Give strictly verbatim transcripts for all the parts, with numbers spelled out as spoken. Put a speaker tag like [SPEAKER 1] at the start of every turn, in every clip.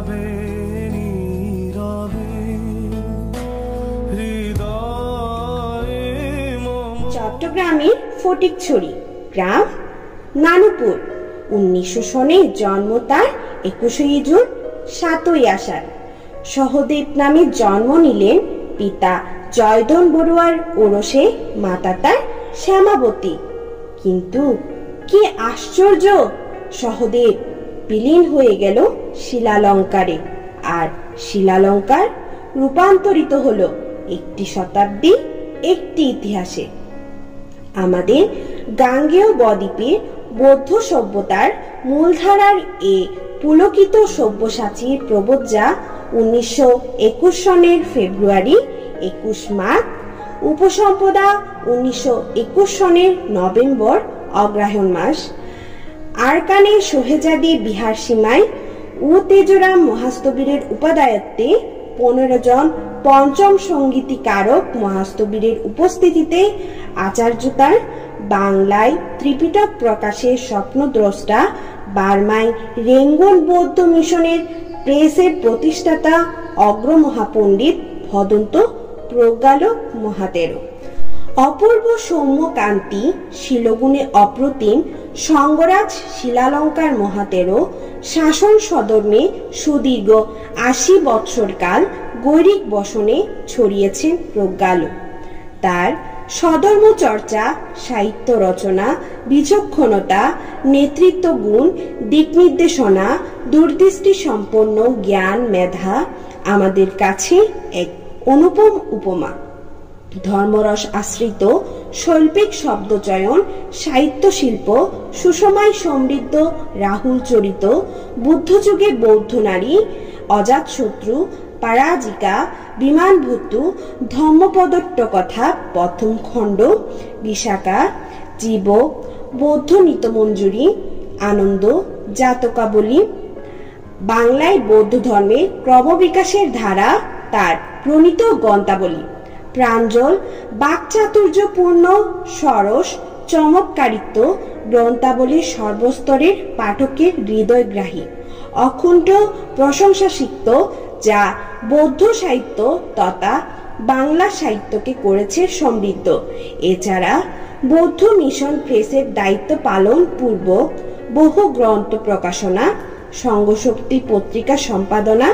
[SPEAKER 1] চট্টগ্রামের ফটিকছড়ি গ্রাম নানুপুর উনিশশো সনে জন্ম তার একুশে জুন সাতই আষাঢ়। সহদেব নামে জন্ম নিলেন পিতা জয়ধন বড়ুয়ার ওরসে, মাতা তার শ্যামাবতী। কিন্তু কি আশ্চর্য, সহদেব বিলীন হয়ে গেল শিলালঙ্কারে, আর শিলালঙ্কার রূপান্তরিত হলো একটি শতাব্দী একটি ইতিহাসে। আমাদের গাঙ্গেয় বদ্বীপের বৌদ্ধ সভ্যতার মূলধারার এ পুলকিত সব্যসাচীর প্রবজ্জা উনিশশো একুশ সনের ফেব্রুয়ারি একুশ মাঘ, উপসম্পদা উনিশশো একুশ সনের নভেম্বর অগ্রহায়ণ মাস, আরকানে সোহেজাদি বিহার সীমায় ও তেজরাম মহাস্তবীরের উপাদায়ত্তে পনেরো জন পঞ্চম সঙ্গীতিকারক মহাস্তবীরের উপস্থিতিতে আচার্যতার বাংলায় ত্রিপিটক প্রকাশের স্বপ্নদ্রষ্টা, বার্মায় রেঙ্গন বৌদ্ধ মিশনের প্রেসের প্রতিষ্ঠাতা অগ্র মহাপণ্ডিত ভদন্ত প্রজ্ঞালোক মহাতেরো, অপূর্ব সৌম্য কান্তি শিলগুণে অপ্রতিম সঙ্গরাজ শিলালঙ্কার মহাতেরো শাসন সদর্মে সুদীর্ঘ আশি বৎসরকাল গৈরিক বসনে ছড়িয়েছেন প্রজ্ঞালোক। তার সধর্ম চর্চা, সাহিত্য রচনা, বিচক্ষণতা, নেতৃত্ব গুণ, দিক নির্দেশনা, দূরদৃষ্টি সম্পন্ন জ্ঞান মেধা আমাদের কাছে এক অনুপম উপমা। ধর্মরস আশ্রিত শৈল্পিক শব্দচয়ন, সাহিত্য শিল্প, সুষমায় সমৃদ্ধ রাহুল চরিত, বুদ্ধযুগে বৌদ্ধ নারী, অজাতশত্রু, পরাজিকা, বিমান ভূতু, ধম্মপদট্ট কথা প্রথম খণ্ড, বিশাখা, জীবক, বৌদ্ধ নিতমঞ্জুরি, আনন্দ, জাতকাবলী, বাংলায় বৌদ্ধ ধর্মের ক্রমবিকাশের ধারা তার প্রণীত গ্রন্থাবলী, প্রাঞ্জল বাকচাতুর্যপূর্ণ সরস চমৎকারিত্ব গ্রন্থাবলীর সর্বস্তরের পাঠকের হৃদয়গ্রাহী, অকুণ্ঠ প্রশংসাসিক্ত, যা বৌদ্ধ সাহিত্য তথা বাংলা সাহিত্যকে করেছে সমৃদ্ধ। এছাড়া বৌদ্ধ মিশন প্রেসের দায়িত্ব পালন পূর্বক বহু গ্রন্থ প্রকাশনা, সংঘশক্তি পত্রিকা সম্পাদনা,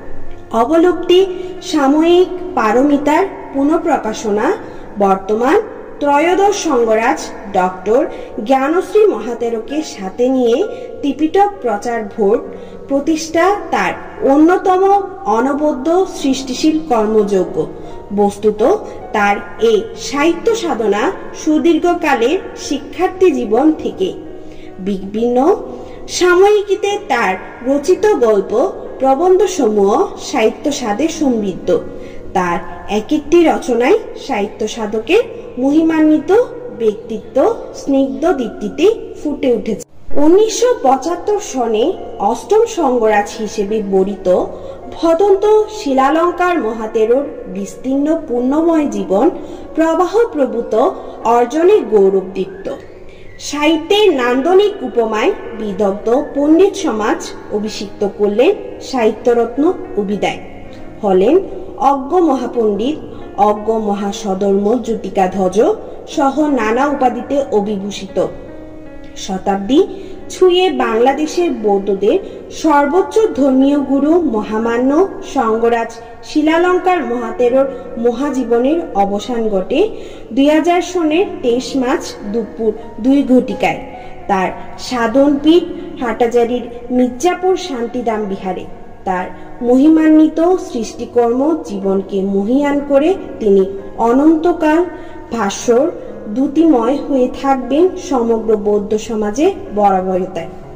[SPEAKER 1] অবলব্ধি সাময়িক পারমিতার পুনঃপ্রকাশনা, বর্তমান ত্রয়োদশ সঙ্গরাজ ডক্টর জ্ঞানশ্রী মহাতেরোকে সাথে নিয়ে ত্রিপিটক প্রচার ভোট প্রতিষ্ঠা তার অন্যতম অনবদ্য সৃষ্টিশীল কর্মযোগ্য। বস্তুত তার এই সাহিত্য সাধনা সুদীর্ঘকালের শিক্ষার্থী জীবন থেকে। বিভিন্ন সাময়িকীতে তার রচিত গল্প প্রবন্ধ সমূহ সাহিত্য সাধে সমৃদ্ধ। তার এক একটি রচনায় সাহিত্য সাধকের মহিমান্বিত ব্যক্তিত্ব স্নিগ্ধ দীপ্তিতে ফুটে উঠেছে। উনিশশো পঁচাত্তর সনে অষ্টম সঙ্গরাজ হিসেবে বরিত ভদন্ত শিলালঙ্কার মহাতেরোর বিস্তীর্ণ পুণ্যময় জীবন প্রবাহ প্রভূত অর্জনে গৌরবদীপ্ত। সাহিত্যের নান্দনিক উপমায় বিদগ্ধ পণ্ডিত সমাজ অভিষিক্ত করলেন সাহিত্যরত্ন অভিধায়। হলেন অজ্ঞ মহাপণ্ডিত, অজ্ঞ মহাসধর্ম জ্যোতিকাধ্বজ সহ নানা উপাধিতে অভিভূষিত। শতাব্দী ছুঁয়ে বাংলাদেশের বৌদ্ধদের সর্বোচ্চ ধর্মীয় গুরু মহামান্য সঙ্গরাজ শিলালঙ্কার মহাতেরোর মহাজীবনের অবসান ঘটে দুই হাজার সনের তেইশ মার্চ দুপুর দুই ঘটিকায় তার সাধনপীঠ হাটাজারির মির্জাপুর শান্তিধাম বিহারে। তার মহিমান্বিত সৃষ্টিকর্ম জীবনকে মহীয়ান করে তিনি অনন্তকাল ভাস্বর দ্যুতিময় হয়ে থাকবেন সমগ্র বৌদ্ধ সমাজে বরাবরতায়।